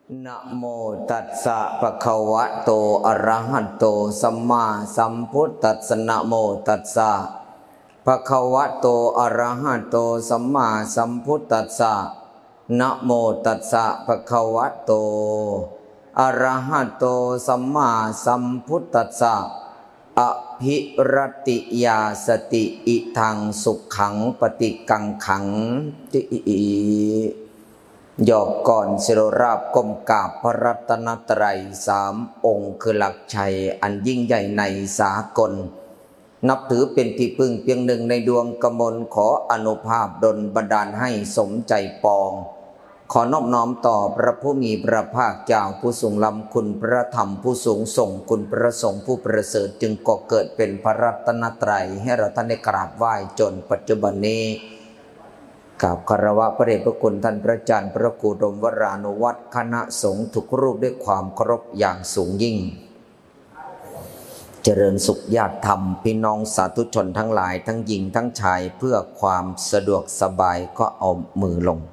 นะโมตัสสะภะคะวะโตอะระหะโตสัมมาสัมพุทธัสสะนะโมตัสสะภะคะวะโตอะระหะโตสัมมาสัมพุทธัสสะนะโมตัสสะภะคะวะโตอะระหะโตสัมมาสัมพุทธัสสะอภิรติยาสติอิทังสุขังปฏิกังขังติยอกก่อนศิรราบก้มกราบพระรัตนตรัยสามองค์คือหลักชัยอันยิ่งใหญ่ในสากลนับถือเป็นที่พึ่งเพียงหนึ่งในดวงกมลขออนุภาพดลบันดาลให้สมใจปองขอนอบน้อมต่อพระผู้มีพระภาคเจ้าผู้ทรงล้ำคุณพระธรรมผู้สูงส่งคุณพระสงฆ์ผู้ประเสริฐจึงก่อเกิดเป็นพระรัตนตรัยให้เราท่านได้กราบไหว้จนปัจจุบันนี้กราบคารวะพระเดชพระคุณท่านพระอาจารย์พระครูดมวรานุวัตรคณะสงฆ์ทุกรูปด้วยความเคารพอย่างสูงยิ่งเจริญสุขญาติธรรมพี่น้องสาธุชนทั้งหลายทั้งหญิงทั้งชายเพื่อความสะดวกสบายก็เอามือลง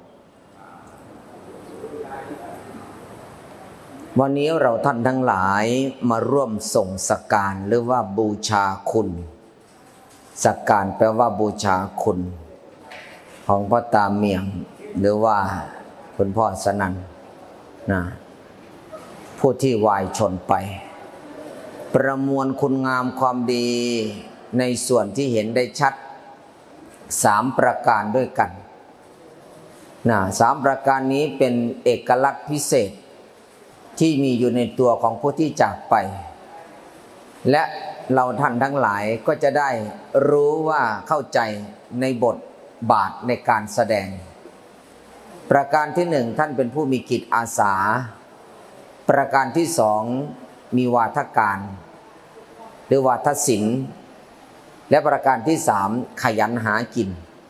วันนี้เราท่านทั้งหลายมาร่วมส่งสักการหรือว่าบูชาคุณสักการแปลว่าบูชาคุณของพ่อตาเมียงหรือว่าคุณพ่อสนั่นนะผู้ที่วายชนไปประมวลคุณงามความดีในส่วนที่เห็นได้ชัด3ประการด้วยกันนะ3ประการนี้เป็นเอกลักษณ์พิเศษที่มีอยู่ในตัวของผู้ที่จากไปและเราท่านทั้งหลายก็จะได้รู้ว่าเข้าใจในบทบาทในการแสดงประการที่1ท่านเป็นผู้มีจิตอาสาประการที่2มีวาทการหรือวาทศิลป์และประการที่3ขยันหากิน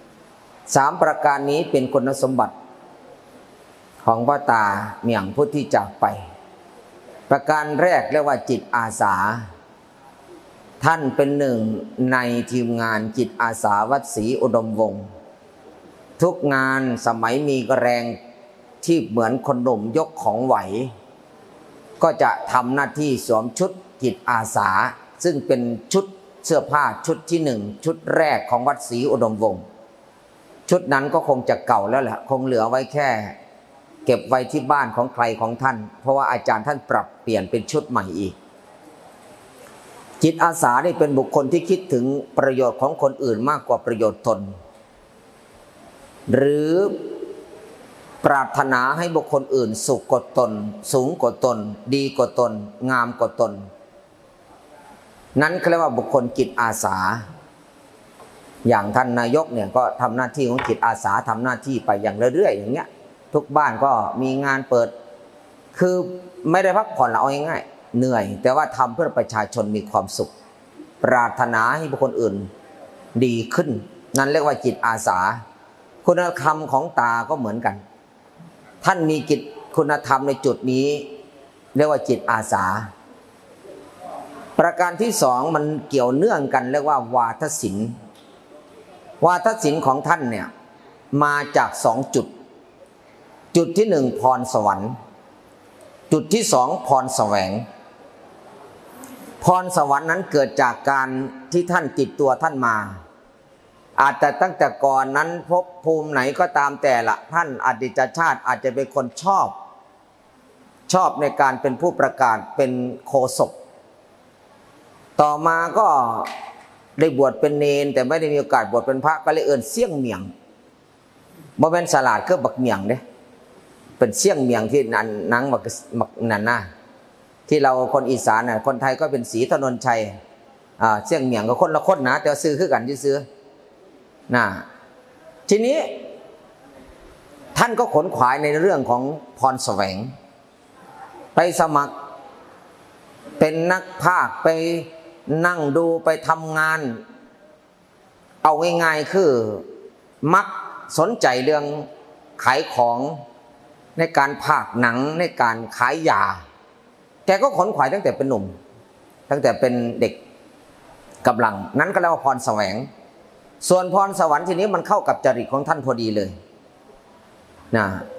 3ประการนี้เป็นคุณสมบัติของพ่อตาเมียงผู้ที่จากไปประการแรกเรียกว่าจิตอาสาท่านเป็นหนึ่งในทีมงานจิตอาสาวัดศรีอุดมวงศ์ทุกงานสมัยมีแรงที่เหมือนคนหนุ่มยกของไหวก็จะทำหน้าที่สวมชุดจิตอาสาซึ่งเป็นชุดเสื้อผ้าชุดที่1ชุดแรกของวัดศรีอุดมวงศ์ชุดนั้นก็คงจะเก่าแล้วแหละคงเหลือไว้แค่เก็บไว้ที่บ้านของใครของท่านเพราะว่าอาจารย์ท่านปรับเปลี่ยนเป็นชุดใหม่อีกจิตอาสานี่เป็นบุคคลที่คิดถึงประโยชน์ของคนอื่นมากกว่าประโยชน์ตนหรือปรารถนาให้บุคคลอื่นสุขกว่าตนสูงกว่าตนดีกว่าตนงามกว่าตนนั้นเรียกว่าบุคคลจิตอาสาอย่างท่านนายกเนี่ยก็ทำหน้าที่ของจิตอาสาทำหน้าที่ไปอย่างเรื่อยๆอย่างเงี้ยทุกบ้านก็มีงานเปิดคือไม่ได้พักผ่อนเอาง่ายๆเหนื่อยแต่ว่าทำเพื่อประชาชนมีความสุขปรารถนาให้บุคคลอื่นดีขึ้นนั่นเรียกว่าจิตอาสาคุณธรรมของตาก็เหมือนกันท่านมีจิตคุณธรรมในจุดนี้เรียกว่าจิตอาสาประการที่2มันเกี่ยวเนื่องกันเรียกว่าวาทศิลป์วาทศิลป์ของท่านเนี่ยมาจาก2จุดจุดที่1พรสวรรค์จุดที่2พรแสวงพรสวรรค์นั้นเกิดจากการที่ท่านติดตัวท่านมาอาจจะตั้งแต่ก่อนนั้นภพภูมิไหนก็ตามแต่ละท่านอดีตชาติอาจจะเป็นคนชอบในการเป็นผู้ประกาศเป็นโฆษกต่อมาก็ได้บวชเป็นเนนแต่ไม่ได้มีโอกาสบวชเป็นพระก็เลยเอิ้นเสี่ยงเมียงบ่แม่นสลาดคือบักเมียงเด้เป็นเสี่ยงเมียงที่นังบักนั่นนะที่เราคนอีสานน่ะคนไทยก็เป็นศรีถนนชัยเสี่ยงเมียงก็คนละคนนะแต่ซื้อคือกันซื้อนะทีนี้ท่านก็ขนขวายในเรื่องของพรแสวงไปสมัครเป็นนักพากย์ไปนั่งดูไปทำงานเอาง่ายๆคือมักสนใจเรื่องขายของในการพากย์หนังในการขายยาแกก็ขนขวายตั้งแต่เป็นหนุ่มตั้งแต่เป็นเด็กกำลังนั้นก็เรียกว่าพรแสวงส่วนพรสวรรค์ทีนี้มันเข้ากับจริตของท่านพอดีเลยนะ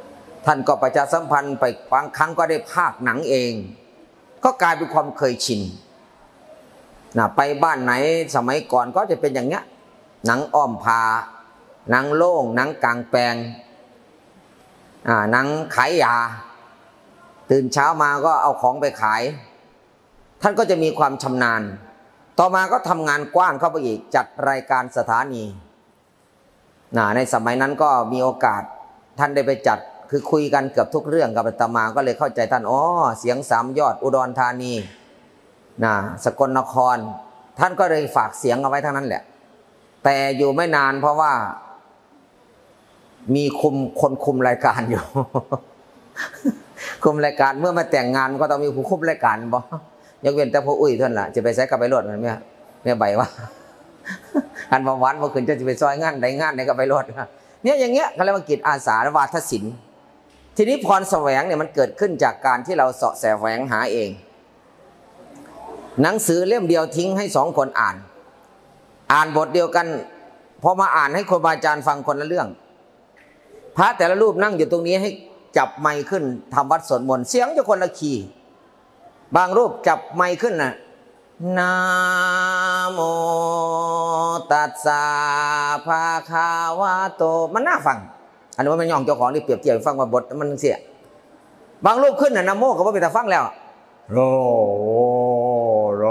ท่านก็ประชาสัมพันธ์ไปบางครั้งก็ได้พากหนังเองก็กลายเป็นความเคยชินไปบ้านไหนสมัยก่อนก็จะเป็นอย่างเงี้ยหนังอ้อมพาหนังโล่งหนังกลางแปลงหนังขายยาตื่นเช้ามาก็เอาของไปขายท่านก็จะมีความชำนาญต่อมาก็ทำงานกว้างเข้าไปอีกจัดรายการสถานีในสมัยนั้นก็มีโอกาสท่านได้ไปจัดคือคุยกันเกือบทุกเรื่องกับอาตมาก็เลยเข้าใจท่านเสียงสามยอดอุดรธานีสกลนครท่านก็เลยฝากเสียงเอาไว้ทั้งนั้นแหละแต่อยู่ไม่นานเพราะว่ามีคนคุมรายการอยู่ คุมรายการเมื่อมาแต่งงานก็ต้องมีผู้คุมรายการบ่ยกเว้นแต่พ่ออุ้ยท่านล่ะจะไปใช้กับไปรถมันเนี่ยใบว่าอันบางวันเมื่อคืนจะไปซอยงานใดงานไหนก็ไปรถเนี่ยอย่างเงี้ยเขาเรียกว่ากิจอาสาวาทศิลป์ทีนี้พรแสวงเนี่ยมันเกิดขึ้นจากการที่เราเสาะแสวงหาเองหนังสือเล่มเดียวทิ้งให้สองคนอ่านบทเดียวกันพอมาอ่านให้ครูบาอาจารย์ฟังคนละเรื่องพระแต่ละรูปนั่งอยู่ตรงนี้ให้จับไมค์ขึ้นทำวัดสวดมนต์เสียงจะคนละคีย์บางรูปจับไมค์ขึ้นนะโมตัสสะภะคะวะโตมันน่าฟังอันนี้ว่ามันย่องเจ้าของที่เปรียบเทียบฟังว่าบทมันเสียบางรูปขึ้นนะโมก็ว่าเป็นแต่ฟังแล้วโร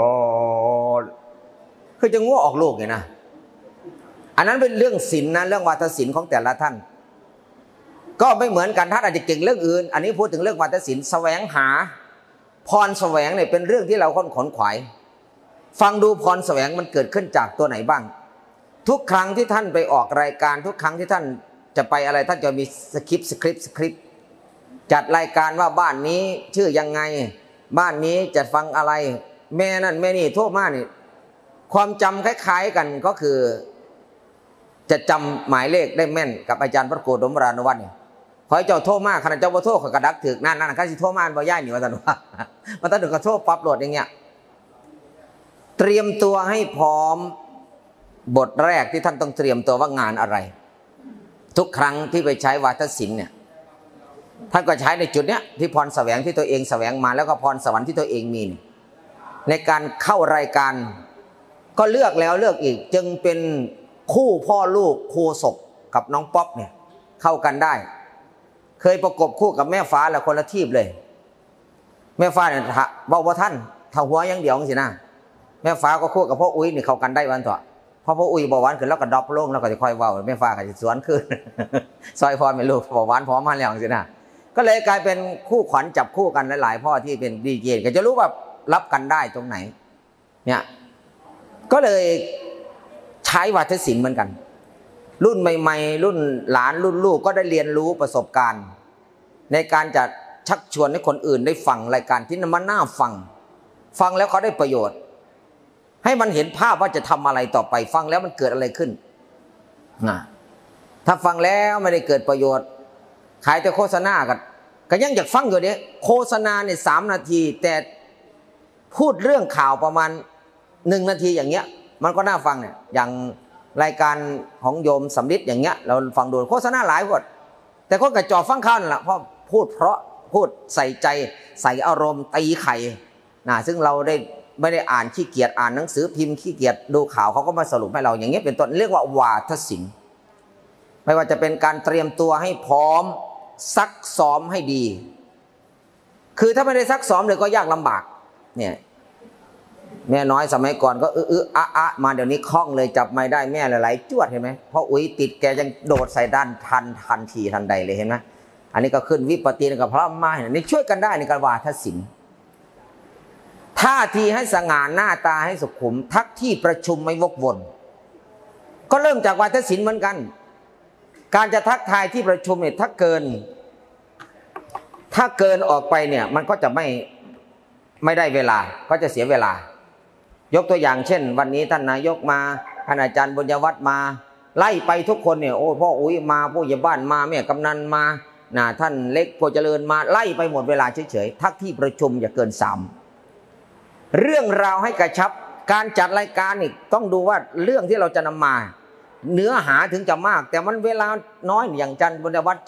คือจะง้อออกลูกไงนะอันนั้นเป็นเรื่องศิลป์นะเรื่องวาทศิลป์ของแต่ละท่านก็ไม่เหมือนกันท่านอาจจะเก่งเรื่องอื่นอันนี้พูดถึงเรื่องวาทศิลป์แสวงหาพรแสวงเนี่ยเป็นเรื่องที่เราค้นขนขวายฟังดูพรแสวงมันเกิดขึ้นจากตัวไหนบ้างทุกครั้งที่ท่านไปออกรายการทุกครั้งที่ท่านจะไปอะไรท่านจะมีสคริปต์จัดรายการว่าบ้านนี้ชื่อยังไงบ้านนี้จะฟังอะไรแม่นั่นแม่นี่โทษมากนี่ความจำคล้ายๆกันก็คือจะจำหมายเลขได้แม่นกับอาจารย์พระโกฏมรานุวัฒน์เนี่ยขอให้เจ้าโทษมากขณะเจ้าบ่โทษขอกระดักถึกนั่นข้าสิโทษมากบ่ย่ายหนิว่าท่านว่ามันต้องถึงกระโทษปั๊บโหลดอย่างเงี้ยเตรียมตัวให้พร้อมบทแรกที่ท่านต้องเตรียมตัวว่างานอะไรทุกครั้งที่ไปใช้วาทศิลป์เนี่ยท่านก็ใช้ในจุดเนี้ยที่พรแสวงที่ตัวเองแสวงมาแล้วก็พรสวรรค์ที่ตัวเองมีในการเข้ารายการก็เลือกแล้วเลือกอีกจึงเป็นคู่พ่อลูกโคศกกับน้องป๊อปเนี่ยเข้ากันได้เคยประกบคู่กับแม่ฟ้าและคนละทีบเลยแม่ฟ้าเนี่ยบอกว่าท่านถ้าหัวยังเดียวสินะแม่ฟ้าก็คู่กับพ่ออุ้ยนี่เข้ากันได้วันต่อพอพ่ออุ้ยบอกวันขึ้นแล้วก็ดรอปลงแล้วก็จะค่อยว่าแม่ฟ้าก็จะสวนขึ้นซอยพอเป็นลูกบอกวันพร้อมมาแล้วสินะก็เลยกลายเป็นคู่ขวัญจับคู่กันหลายๆพ่อที่เป็นดีเจก็จะรู้ว่ารับกันได้ตรงไหนเนี่ยก็เลยใช้วาทศิลป์เหมือนกันรุ่นใหม่ๆรุ่นหลานรุ่นลูกก็ได้เรียนรู้ประสบการณ์ในการจะชักชวนให้คนอื่นได้ฟังรายการที่มันน่าฟังแล้วเขาได้ประโยชน์ให้มันเห็นภาพว่าจะทำอะไรต่อไปฟังแล้วมันเกิดอะไรขึ้นถ้าฟังแล้วไม่ได้เกิดประโยชน์ขายแต่โฆษณาก็ยังอยากฟังอยู่เนี่ยโฆษณาเนี่ย3 นาทีแต่พูดเรื่องข่าวประมาณ1 นาทีอย่างเงี้ยมันก็น่าฟังเนี่ยอย่างรายการของโยมสำลิดอย่างเงี้ยเราฟังดูโฆษณาหลายคนแต่คนกระจอกฟังข้าวนั่นแหละเพราะพูดเพราะพูดใส่ใจใส่อารมณ์ตีไข่ซึ่งเราไม่ได้อ่านขี้เกียจอ่านหนังสือพิมพ์ขี้เกียจดูข่าวเขาก็มาสรุปให้เราอย่างเงี้ยเป็นต้นเรียกว่าวาทศิลป์ไม่ว่าจะเป็นการเตรียมตัวให้พร้อมซักซ้อมให้ดีคือถ้าไม่ได้ซักซ้อมเลยก็ยากลำบากเนี่ยแม่น้อยสมัยก่อนก็มาเดี๋ยวนี้คล่องเลยจับไม่ได้แม่หลายๆจวดเห็นไหมเพราะอุ้ยติดแกยังโดดใส่ด้านทันทีทันใดเลยเห็นไหมอันนี้ก็ขึ้นวิปติกับพระมาเนี่ยนี่ช่วยกันได้ในการวาทศิลป์ท่าทีให้สง่าหน้าตาให้สุขุมทักที่ประชุมไม่วกวนก็เริ่มจากวาทศิลป์เหมือนกันการจะทักทายที่ประชุมเนี่ยถ้าเกินออกไปเนี่ยมันก็จะไม่ได้เวลาก็จะเสียเวลายกตัวอย่างเช่นวันนี้ท่านนายกมาท่านอาจารย์บุญยวัฒน์มาไล่ไปทุกคนเนี่ยโอ้พ่ออุ้ยมาผู้ใหญ่บ้านมาแม่กำนันมาท่านเล็กโพเจริญมาไล่ไปหมดเวลาเฉยๆทักที่ประชุมอย่าเกิน3เรื่องราวให้กระชับการจัดรายการนี่ต้องดูว่าเรื่องที่เราจะนำมาเนื้อหาถึงจะมากแต่มันเวลาน้อยอย่างอาจารย์บุญยวัฒน์จัด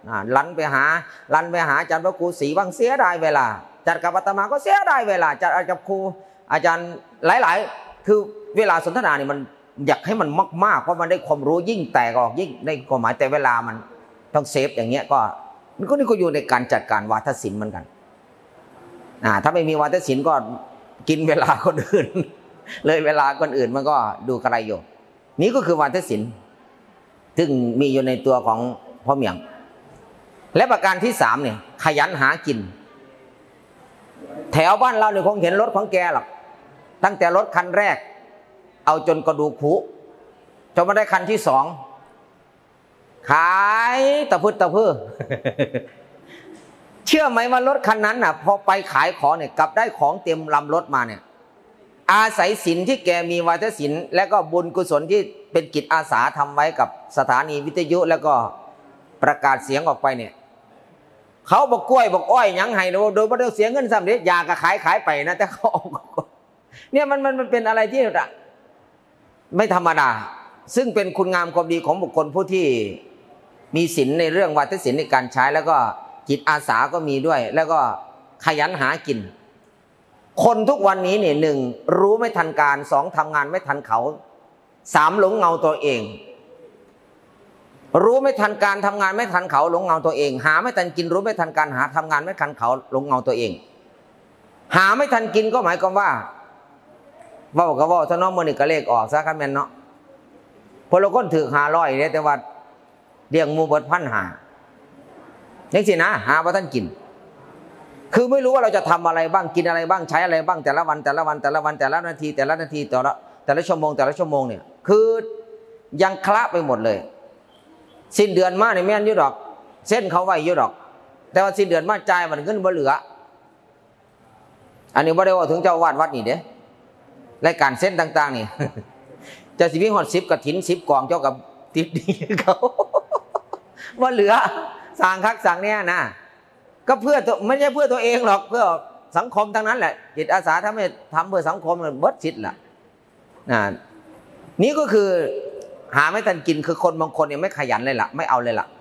ลันไปหาอาจารย์พระครูศรีบ้างเสียดายเวลาจัดกับอาตมาก็เสียดายเวลาจัดกับครูอาจารย์หลายๆคือเวลาสนทนาเนี่ยมันอยากให้มันมากๆเพราะมันได้ความรู้ยิ่งแตกออกยิ่งได้ความหมายแต่เวลามันต้องเซฟอย่างเงี้ยก็นี่ก็อยู่ในการจัดการวาทศิลป์เหมือนกันถ้าไม่มีวาทศิลป์ก็กินเวลาคนอื่นเลยเวลาคนอื่นมันก็ดูกระไรอยู่นี่ก็คือวาทศิลป์ซึ่งมีอยู่ในตัวของพ่อเมียงและประการที่3เนี่ยขยันหากินแถวบ้านเราเนี่ยคงเห็นรถของแกหรอกตั้งแต่รถคันแรกเอาจนกระดูกผุจนมาได้คันที่2ขายตะพื้ตะพื้เชื่อไหมว่ารถคันนั้นน่ะพอไปขายของเนี่ยกลับได้ของเต็มลำรถมาเนี่ยอาศัยศีลที่แกมีวาทศิลป์และก็บุญกุศลที่เป็นกิจอาสาทำไว้กับสถานีวิทยุแล้วก็ประกาศเสียงออกไปเนี่ยเขาบอกกล้วยบอกอ้อยยังไห้โดยไม่ต้องเสียเงินซ้ำเด็ดยากระขายไปนะแต่เขาเนี่ยมันเป็นอะไรที่ไม่ธรรมดาซึ่งเป็นคุณงามความดีของบุคคลผู้ที่มีศีลในเรื่องวาทศิลป์ในการใช้แล้วก็จิตอาสาก็มีด้วยแล้วก็ขยันหากินคนทุกวันนี้เนี่ย1รู้ไม่ทันการ2ทำงานไม่ทันเขา3หลงเงาตัวเองรู้ไม่ทันการทำงานไม่ทันเขาหลงเงาตัวเองหาไม่ทันกินรู้ไม่ทันการหาทำงานไม่ทันเขาหลงเงาตัวเองหาไม่ทันกินก็หมายความว่าก็ว่าถ้าน้องมือนี่ก็เลขออกซะครับแม่นเนาะพอเราก้นถือ500เนี่ยแต่ว่าเลี้ยงหมูเบิด1,500นี่สินะหาว่าท่านกินคือไม่รู้ว่าเราจะทำอะไรบ้างกินอะไรบ้างใช้อะไรบ้างแต่ละวันแต่ละนาทีแต่ละชั่วโมงเนี่ยคือยังคละไปหมดเลยสิ้นเดือนมาเนี่ยแม่นอยู่ดอกเส้นเขาไว้อยู่ดอกแต่ว่าสิ้นเดือนมาจ่ายมันเงินบ่เหลืออันนี้บ่ได้ว่าถึงเจ้าวาดวัดนี่เด้รายการเส้นต่างๆนี่จะสิมีฮอด10กฐิน10กองเจ้ากับติดดีเขาบ่เหลือสั่งคักสั่งเนี่ยนะก็เพื่อไม่ใช่เพื่อตัวเองหรอกเพื่อสังคมทั้งนั้นแหละจิตอาสาถ้าไม่ทำเพื่อสังคมมันเบิดชิดล่ะนี่ก็คือหาไม่ทันกินคือคนบางคนเนี่ยไม่ขยันเลยล่ะไม่เอาเลยล่ะ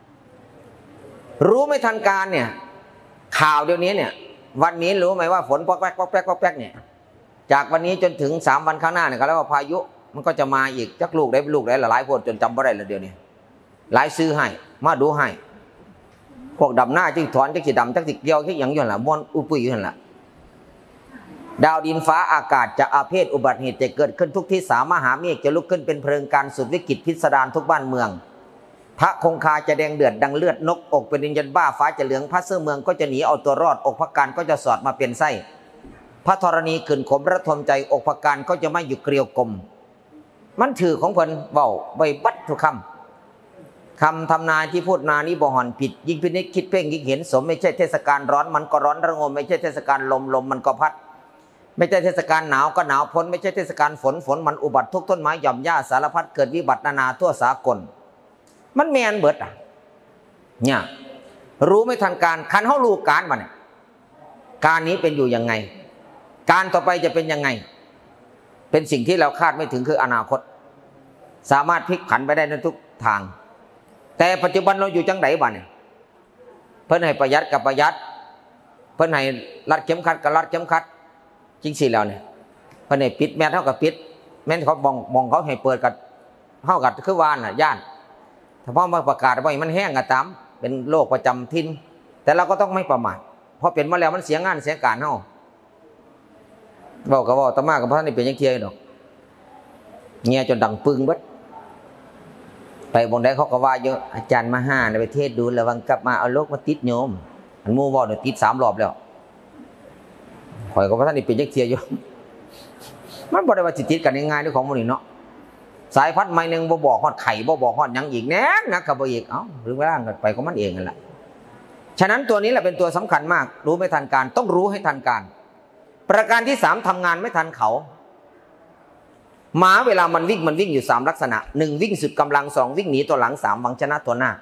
รู้ไม่ทันการเนี่ยข่าวเดี๋ยวนี้เนี่ยวันนี้รู้ไหมว่าฝนปอกแป๊กเนี่ยจากวันนี้จนถึง3วันข้างหน้าเนี่ยก็แล้วว่าพายุมันก็จะมาอีกจักลูกได้หลายคนจนจำไม่ได้เลยเดี๋ยวนี้หลายซื้อให้มาดูให้พวกดำหน้าจึงถอนจักสิดำจักสิเกี่ยวที่อย่างอยู่นั่นแหละม้วนอุปุยอยู่นั่นแหละดาวดินฟ้าอากาศจะอาเพศอุบัติเหตุจะเกิดขึ้นทุกที่มหาเมฆจะลุกขึ้นเป็นเพลิงการสุดวิกฤตพิสดารทุกบ้านเมืองพระคงคาจะแดงเดือดดังเลือดนกอกเป็นดินยันบ้าฟ้าจะเหลืองพระเสื้อเมืองก็จะหนีเอาตัวรอดอกพระการก็จะสอดมาเป็นไส้พระธรณีขืนขมระทมใจอกพระการก็จะไม่อยู่เกลียวกลมมันถือของเพิ่นเบาใบบัดทุกคำทำนายที่พูดนานี้บ่หอนผิดยิ่งพินิจคิดเพ่งยิ่งเห็นสมไม่ใช่เทศกาลร้อนมันก็ร้อนระงมไม่ใช่เทศกาลลมมันก็พัดไม่ใช่เทศกาลหนาวก็หนาวพ้นไม่ใช่เทศกาลฝนมันอุบัติทุกต้นไม้หย่อมหญ้าสารพัดเกิดวิบัตินานาทั่วสากลมันแมนเบิดเนี่ยรู้ไม่ทันการคันเฮารู้การมันการนี้เป็นอยู่ยังไงการต่อไปจะเป็นยังไงเป็นสิ่งที่เราคาดไม่ถึงคืออนาคตสามารถพลิกผันไปได้ในทุกทางแต่ปัจจุบันเราอยู่จังไดบ้านเนี่ยเพิ่นให้ประหยัดกับประหยัดเพิ่นให้รัดเข็มขัดกับรัดเข็มขัดจริงสิแล้วเนี่ยเพิ่นให้ปิดแม่เท่ากับปิดแม่นเขามองเขาให้เปิดกับเท่ากับคือวานน่ะย่านถ้าพ่อมาประกาศว่ามันแห้งก็ตามเป็นโรคประจำถิ่นแต่เราก็ต้องไม่ประมาทเพราะเป็นมาแล้วมันเสียงานเสียการเฮาบอกกับว่าตมากับพระนี่เป็นยังเทียดอกเงียจนดังปึงเบิดไปบนได้เขาก็ว่าเยอะอาจารย์มาห้าในประเทศดูระวังกลับมาเอาโรคมาติดโยมอันมู่บอกเนี่ยติด3 รอบแล้วข่อยกับพระนี่เป็นยังเทียอยู่มันบอกได้ว่าติดกันง่ายๆด้วยของมันนี่เนาะสายพัดใหม่หนึ่งบ่บอกฮอดไข่บ่บอกฮอดยังอีกแน่นะกับบ่อีกหรือว่าร่างกันไปก็มันเองนั่นแหละฉะนั้นตัวนี้แหละเป็นตัวสำคัญมากรู้ไม่ทันการต้องรู้ให้ทันการประการที่3ทำงานไม่ทันเขาหมาเวลามันวิ่งอยู่3ลักษณะ1วิ่งสุดกำลัง2วิ่งหนีตัวหลัง3หวังชนะตัวหน้า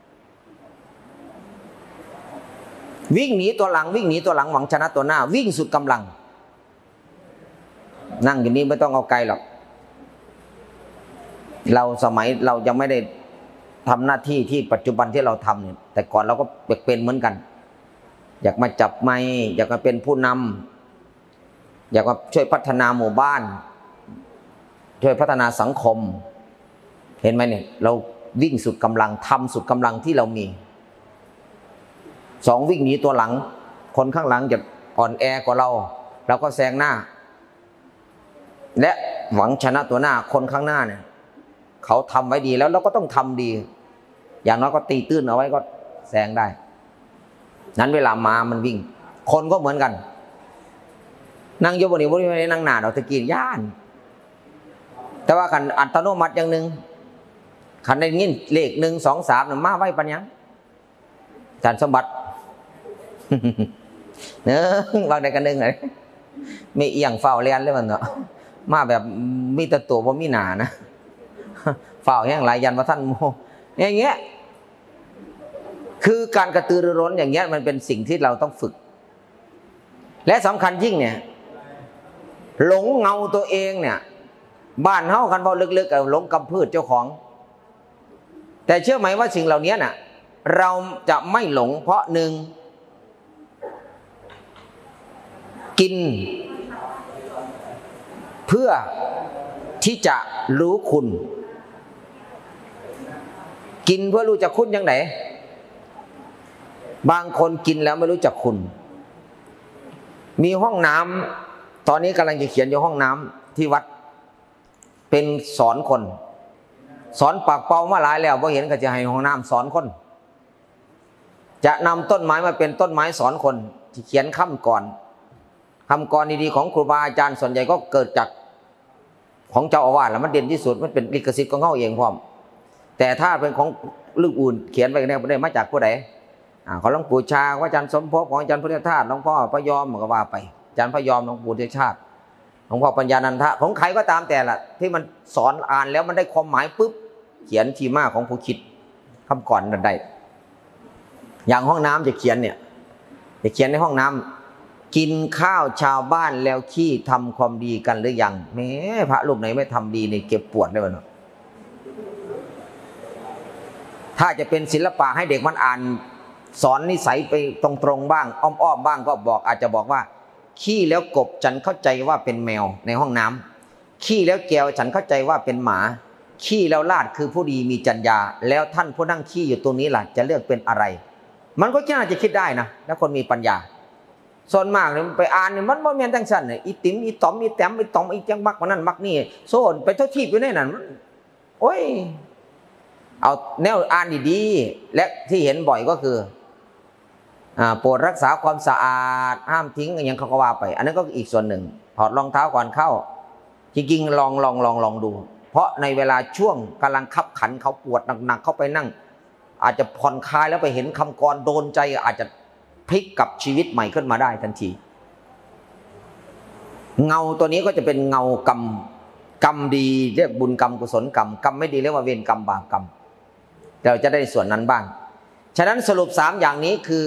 วิ่งหนีตัวหลังวิ่งหนีตัวหลังหวังชนะตัวหน้าวิ่งสุดกำลังนั่งอยู่นี่ไม่ต้องเอาไกลหรอกเราสมัยเรายังไม่ได้ทำหน้าที่ที่ปัจจุบันที่เราทำเนี่ยแต่ก่อนเราก็เป็นเหมือนกันอยากมาจับไมค์อยากมาเป็นผู้นำอยากมาช่วยพัฒนาหมู่บ้านช่วยพัฒนาสังคมเห็นไหมเนี่ยเราวิ่งสุดกำลังทำสุดกำลังที่เรามีวิ่งหนีตัวหลังคนข้างหลังจะอ่อนแอกว่าเราก็แซงหน้าและหวังชนะตัวหน้าคนข้างหน้าเนี่ยเขาทำไว้ดีแล้วเราก็ต้องทำดีอย่างน้อยก็ตีตื้นเอาไว้ก็แซงได้นั้นเวลาม้ามันวิ่งคนก็เหมือนกันนั่งอยู่บนนี้บนนี้นั่งหนาเราตะกี้ย่านแต่ว่าขันอัตโนมัติอย่างหนึ่งขันได้ยินเลข1 2 3น่ะมาไว้ปัญญาจารย์สมบัติเนื้อบางใดกันหนึ่งเลยไม่เอียงเฝ้าเรียนเลยมันเนาะมาแบบมีตะตัวว่ามีหนานะเฝ้าแห้งหลายยันพระท่านโมอย่างเงี้ยคือการกระตือรือร้นอย่างเงี้ยมันเป็นสิ่งที่เราต้องฝึกและสำคัญยิ่งเนี่ยหลงเงาตัวเองเนี่ยบ้านเฮาคันเบาลึกๆหลงกำพืชเจ้าของแต่เชื่อไหมว่าสิ่งเหล่านี้น่ะเราจะไม่หลงเพราะหนึ่งกินเพื่อที่จะรู้คุณกินเพื่อรู้จักคุณยังไงบางคนกินแล้วไม่รู้จักคุณมีห้องน้ำตอนนี้กำลังจะเขียนอยู่ห้องน้ำที่วัดเป็นสอนคนสอนปากเป่ามาหลายแล้วพอเห็นก็จะให้ห้องน้ำสอนคนจะนำต้นไม้มาเป็นต้นไม้สอนคนที่เขียนคำก่อนดีๆของครูบาอาจารย์ส่วนใหญ่ก็เกิดจากของเจ้าอาวาสแล้วมันเด่นที่สุดมันเป็นลิขสิทธิ์ของเขาเองพร้อมแต่ถ้าเป็นของลึกอุ่นเขียนไปเนี่ยได้มาจากผู้ใดของหลวงปู่ชาของอาจารย์สมภพของอาจารย์พุทธทาสหลวงพ่อพยอมก็ว่าไปอาจารย์พยอมหลวงปู่เทชาติหลวงพ่อปัญญานันทะของใครก็ตามแต่ละที่มันสอนอ่านแล้วมันได้ความหมายปุ๊บเขียนที่มาของผู้คิดคำก่อนนั่นได้อย่างห้องน้ำจะเขียนเนี่ยจะเขียนในห้องน้ำกินข้าวชาวบ้านแล้วขี้ทำความดีกันหรือยังแม้พระรูปไหนไม่ทำดีเนี่ยเก็บปวดได้บ้างถ้าจะเป็นศิลปะให้เด็กมันอ่านสอนนิสัยไปตรงๆบ้างอ้อมๆบ้างก็บอกอาจจะบอกว่าขี้แล้วกบฉันเข้าใจว่าเป็นแมวในห้องน้ำขี้แล้วแก้วฉันเข้าใจว่าเป็นหมาขี้แล้วลาดคือผู้ดีมีจรรยาแล้วท่านผู้นั่งขี้อยู่ตรงนี้ล่ะจะเลือกเป็นอะไรมันก็น่าจะคิดได้นะแล้วคนมีปัญญาส่วนมากเนี่ยไปอ่านเนี่ยมันบ่แม่นจังซั่นเนี่ยอีติ๋มอีต๋อมอีแต้มอีต๋อมอีจังบักมันนั่นบักนี่โซนไปเท่าที่อยู่ในนั้นโอ้ยเอาแนวอ่านดีๆและที่เห็นบ่อยก็คือโปรดรักษาความสะอาดห้ามทิ้งอย่างเขาก็ว่าไปอันนั้นก็อีกส่วนหนึ่งถอดรองเท้าก่อนเข้าจริงๆลองดูเพราะในเวลาช่วงกำลังคับขันเขาปวดหนักๆเข้าไปนั่งอาจจะผ่อนคลายแล้วไปเห็นคำกรโดนใจอาจจะพลิกกับชีวิตใหม่ขึ้นมาได้ทันทีเงาตัวนี้ก็จะเป็นเงากรรมดีเรียกบุญกรรมกุศลกรรมไม่ดีเรียกว่าเวรกรรมบาปกรรมเราจะได้ส่วนนั้นบ้างฉะนั้นสรุป3อย่างนี้คือ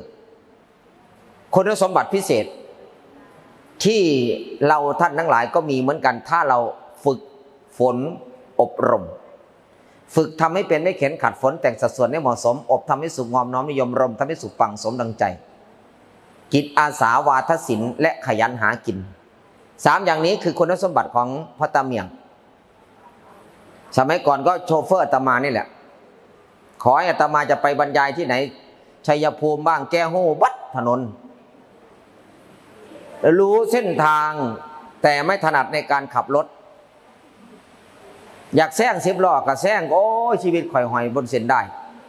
คุณสมบัติพิเศษที่เราท่านทั้งหลายก็มีเหมือนกันถ้าเราฝึกฝนอบรมฝึกทำให้เป็นไม่เข็นขัดฝนแต่งสัดส่วนให้เหมาะสมอบทำให้สุขงอมน้อมนิยมรมทำให้สุขปังสมดังใจจิตอาสาวาทศิลป์และขยันหากิน3อย่างนี้คือคุณสมบัติของพ่อตาเมียงสมัยก่อนก็โชเฟอร์อาตมานี่แหละขอให้อาตมาจะไปบรรยายที่ไหนชัยภูมิบ้างแก้วหูวัดถนนรู้เส้นทางแต่ไม่ถนัดในการขับรถอยากแซง10 ล้อกับแซงโอ้ชีวิตข่อยหอยบนเส้นได้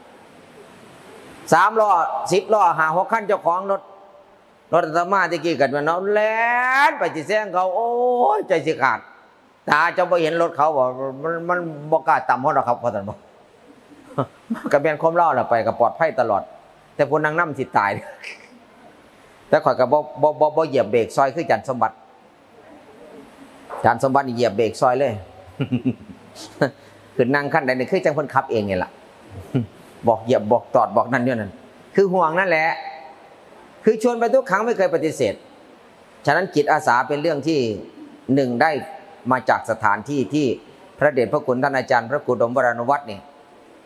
3 ล้อ10 ล้อ5-6 คันเจ้าของรถอาตมาตะกี้กันว่าเนาะแล่นไปสิแซงเขาโอ้ยใจสิขาดตาเจ้าบ่เห็นรถเขาบอกมันบ่กล้าต่ำเพราะเราครับพอท่านบอกกับเบียนคมเล่าเราไปกับปลอดภัยตลอดแต่พวกนางน้ำสิตายแต่ข่อยกับบ่เหยียบเบรกซอยคือจันสมบัติเหยียบเบรกซอยเลยคือนั่งขั้นใดนี่คือจังคนขับเองไงล่ะบอกเหยียบบอกจอดบอกนั่นนั่นคือห่วงนั่นแหละคือชวนไปทุกครั้งไม่เคยปฏิเสธฉะนั้นจิตอาสาเป็นเรื่องที่1ได้มาจากสถานที่ที่พระเดชพระคุณท่านอาจารย์พระกุฎมวรานวัฒน์เนี่ย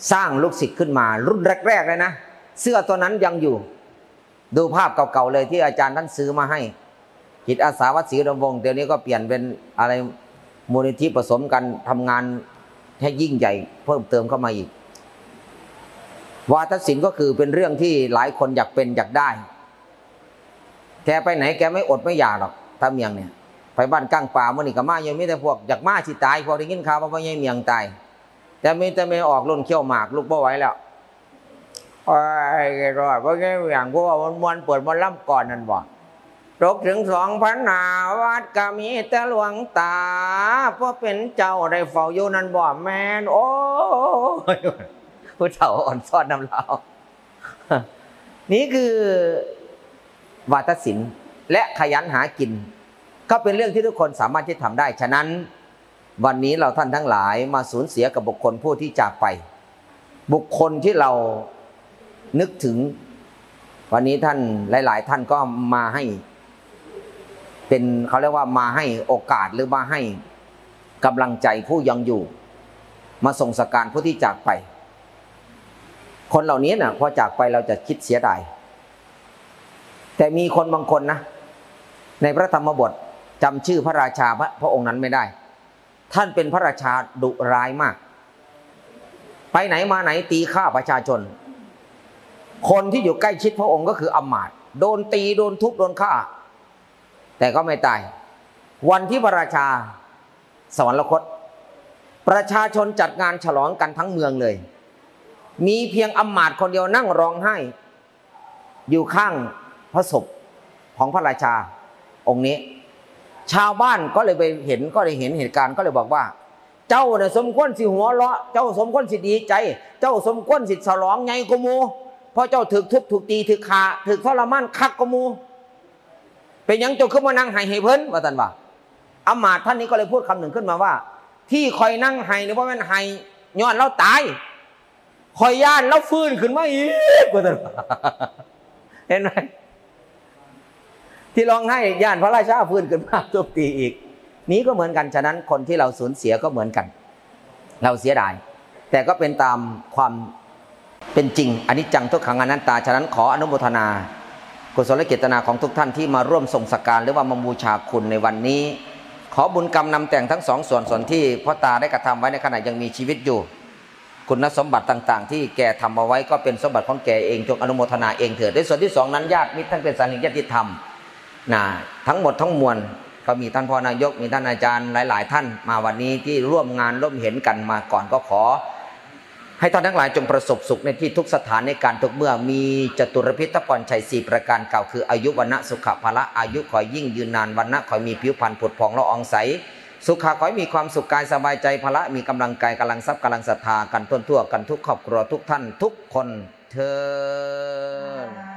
สร้างลูกศิษย์ขึ้นมารุ่นแรกๆเลยนะเสื้อตัวนั้นยังอยู่ดูภาพเก่าๆเลยที่อาจารย์ท่านซื้อมาให้จิตอาสาวัดศรีอุดมวงศ์เดี๋ยวนี้ก็เปลี่ยนเป็นอะไรมูลนิธิผสมกันทำงานให้ยิ่งใหญ่เพิ่มเติมเข้ามาอีกวาทศิลป์ก็คือเป็นเรื่องที่หลายคนอยากเป็นอยากได้แกไปไหนแกไม่อดไม่อยากหรอกถ้าเมียงเนี่ยไปบ้านก้างป่ามันนี่ก็มายังไม่แต่พวกอยากมาสิตายพอได้ยินข่าวว่าพ่อใหญ่เมียงตายแต่ไม่ออกล้นเขี้ยวหมากลูกบ่ไหวแล้วไอ้รอดพ่อใหญ่เมียงพวกมันเปิดมันล่ำก่อนนั่นบ่ตกถึง2,000 หาวัดก็มีแต่หลวงตาเพราะเป็นเจ้าได้เฝ้าอยู่นั่นบ่แม่นโอ้ยผู้เฒ่าอ่อนซ้อนน้ำเรานี่คือวาทศิลป์และขยันหากินก็เป็นเรื่องที่ทุกคนสามารถที่ทำได้ฉะนั้นวันนี้เราท่านทั้งหลายมาสูญเสียกับบุคคลผู้ที่จากไปบุคคลที่เรานึกถึงวันนี้ท่านหลายๆท่านก็มาให้เป็นเขาเรียกว่ามาให้โอกาสหรือมาให้กำลังใจผู้ยังอยู่มาส่งสการผู้ที่จากไปคนเหล่านี้นะพอจากไปเราจะคิดเสียดายแต่มีคนบางคนนะในพระธรรมบทจำชื่อพระราชาพระองค์นั้นไม่ได้ท่านเป็นพระราชาดุร้ายมากไปไหนมาไหนตีฆ่าประชาชนคนที่อยู่ใกล้ชิดพระองค์ก็คืออำมาตย์โดนตีโดนทุบโดนฆ่าแต่ก็ไม่ตายวันที่พระราชาสวรรคตประชาชนจัดงานฉลองกันทั้งเมืองเลยมีเพียงอำมาตย์คนเดียวนั่งร้องไห้อยู่ข้างพระศพของพระราชาองค์นี้ชาวบ้านก็เลยไปเห็นก็เลยเห็นเหตุการณ์ก็เลยบอกว่าเจ้าเนี่ยสมควรสิหัวเราะเจ้าสมควรสิดีใจเจ้าสมควรสิฉลองไงกมูเพราะเจ้าถูกทุบถูกตีถูกฆ่าถูกทรมานคักกมูเป็นยังเจ้าขึ้นมานั่งไห้เพิ่นว่าท่านว่าอำมาตย์ท่านนี้ก็เลยพูดคำหนึ่งขึ้นมาว่าที่คอยนั่งไห้เนี่ยเพราะมันไห้ย้อนเราตายคอยย่านแล้วฟื้นขึ้นมาอีกว่าท่านเห็นไหมที่ร้องไห้ย่านพระราชาฟื้นขึ้นมาทุบตีอีกนี้ก็เหมือนกันฉะนั้นคนที่เราสูญเสียก็เหมือนกันเราเสียดายแต่ก็เป็นตามความเป็นจริงอนิจจังทุกขังอนัตตาฉะนั้นขออนุโมทนากุศลเจตนาของทุกท่านที่มาร่วมส่งสักการหรือว่ามาบูชาคุณในวันนี้ขอบุญกรรมนำแต่งทั้งสองส่วนที่พ่อตาได้กระทำไว้ในขณะยังมีชีวิตอยู่คุณสมบัติต่างๆที่แกทำเอาไว้ก็เป็นสมบัติของแกเองจงอนุโมทนาเองเถิดในส่วนที่2นั้นญาติมิตรทั้งเป็นสารีญาติธรรมทั้งหมดทั้งมวลก็มีท่านพ่อนายกมีท่านอาจารย์หลายๆท่านมาวันนี้ที่ร่วมงานร่วมเห็นกันมาก่อนก็ขอให้ท่านทั้งหลายจงประสบสุขในที่ทุกสถานในการทุกเมื่อมีจตุรพิธพรชัย4ประการเก่าคืออายุวรรณะสุขภละอายุขอยิ่งยืนนานวรรณะขอมีผิวพรรณผุดผ่องละอองใสสุขขอให้มีความสุขกายสบายใจพละมีกำลังกายกำลังทรัพย์กำลังศรัทธากันทั่วกันทุกครอบครัวทุกท่านทุกคนเทอญ